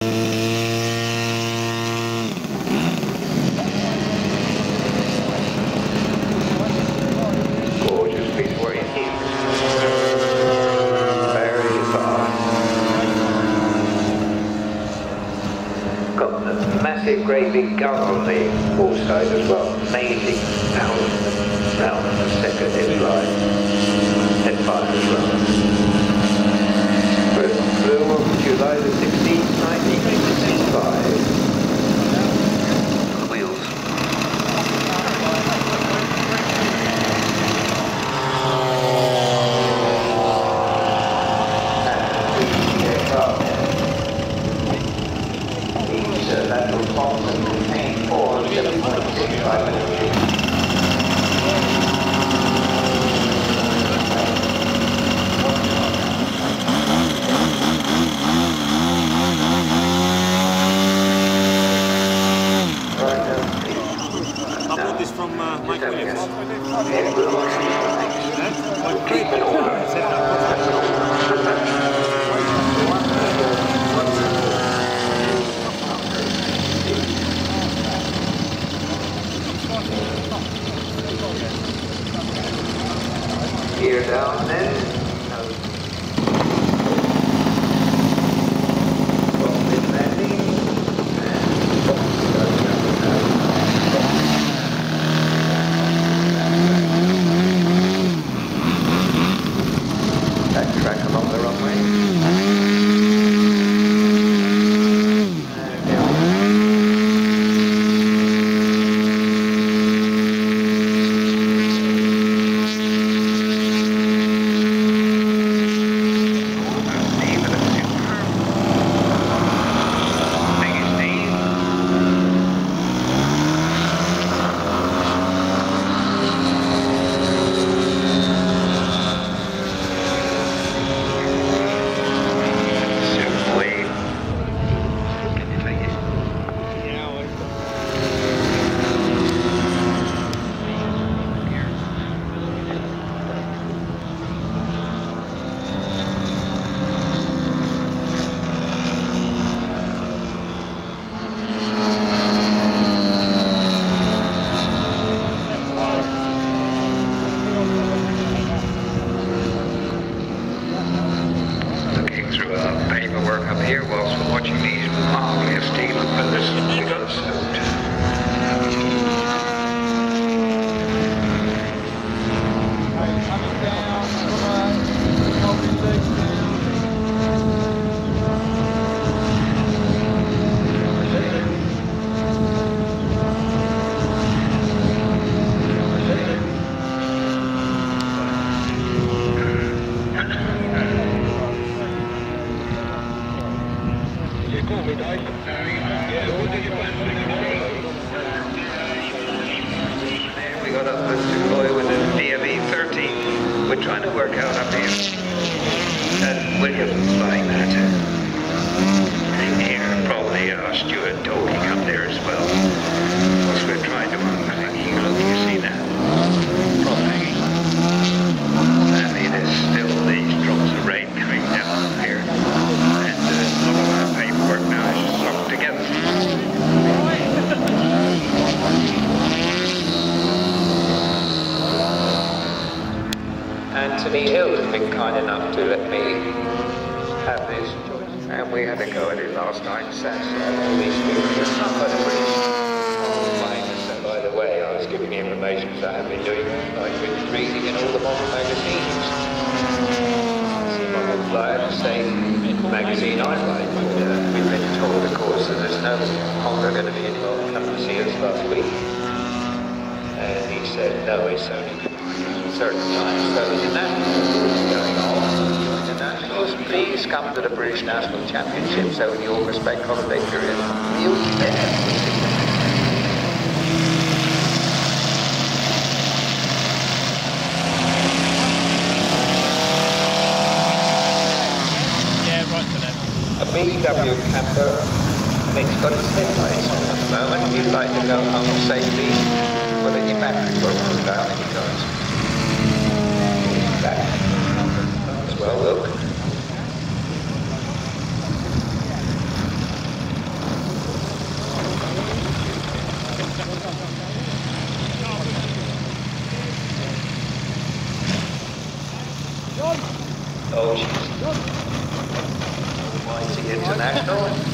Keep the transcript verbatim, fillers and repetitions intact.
Gorgeous piece of work indeed. Very fast. Got the massive, great big gun on the wall side as well. Amazing thousand rounds a second it flies. Head fire as well. First flew on July the sixteenth, nineteen sixty-five. From uh, Mike Williams. Gear down then. Track along the runway. Up here whilst we're watching these marvellous steel pillars we got soaked. We got up with deploy with the D M E thirteen. We're trying to work out up here. And Williams flying that. And here, probably uh, Stuart talking up there as well. Whilst we're trying to unhang. Look, you see that? Prop hanging. I mean, there's still these drops of rain coming down up here. And uh, all of our paperwork now is just locked together. Anthony Hill has been kind enough to let me have this choice. And we had a go at it last night, Saturday. All these people just up by the bridge. And by the way, I was giving the information that I have been doing, I've been reading in all the modern magazines. I'm a flyer to say magazine I write. Uh, we've been told, of course, that there's no longer going to be any more come to see us last week. And he said, no, it's only certain times. So internationals going on. Internationals, please come to the British National Championships over the August Bank holiday period. You'll be there. A B M W camper, and it's got its headlights on at the moment. If you'd like to go home safely, well then your battery won't go down any times. Back as well, look. approaches. Y T International.